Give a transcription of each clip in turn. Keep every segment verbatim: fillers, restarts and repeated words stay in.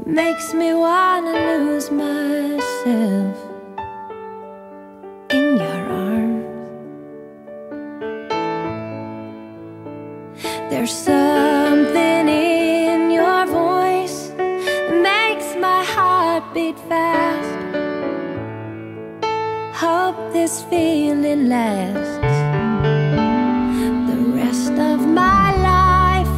makes me wanna lose myself in your arms. There's something in your voice that makes my heart beat fast. Hope this feeling lasts the rest of my life.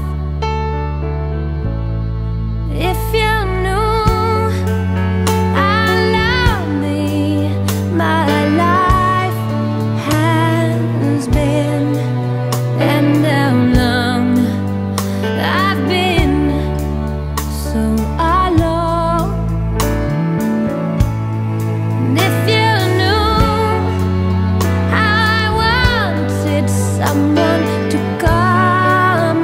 If you knew how lonely my life has been, and how long I've been so alone. And if you knew how I wanted someone to come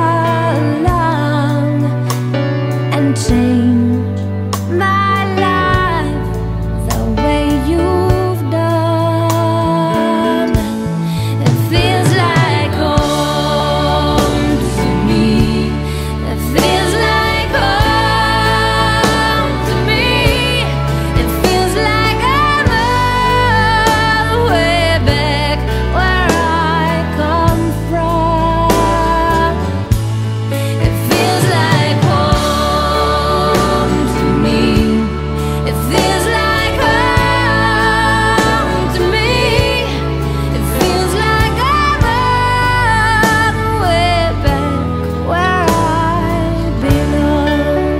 along and change my life the way you've done. It feels like home to me. It feels like home to me. It feels like I'm all the way back where I come from. It feels like home to me. It feels like home to me. It feels like I'm all the way back where I belong.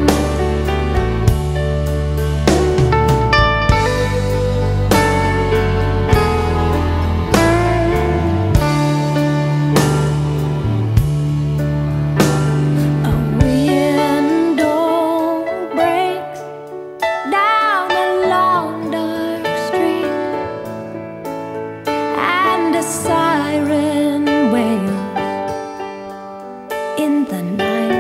A window breaks down a long dark street, and a siren wails in the night.